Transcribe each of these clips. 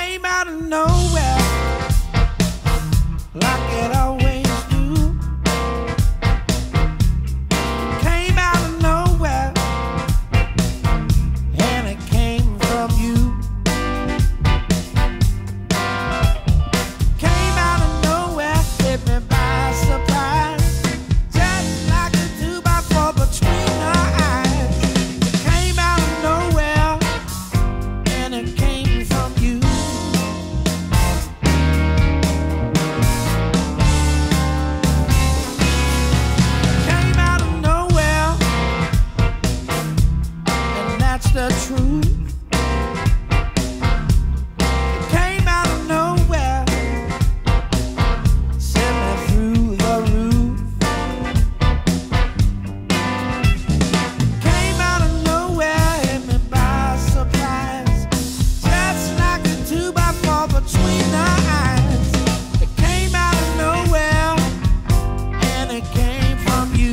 came out of nowhere, like it always do. Came out of nowhere, and it came from you. Came out of nowhere, hit me by surprise, just like a 2x4 between our eyes. It came out of nowhere, and it came from you. Came out of nowhere, and that's the truth. It came out of nowhere, sent me through the roof. Came out of nowhere, hit me by surprise, just like a 2x4 between our eyes. It came out of nowhere, and it came from you.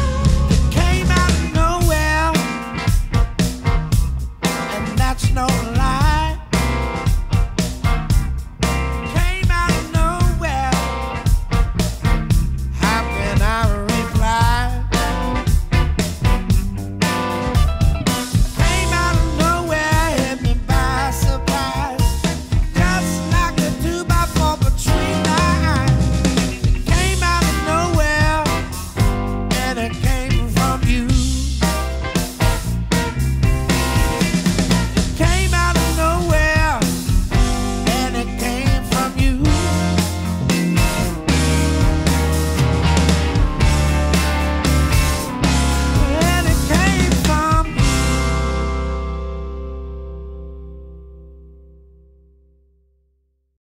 Came out of nowhere, and that's no lie.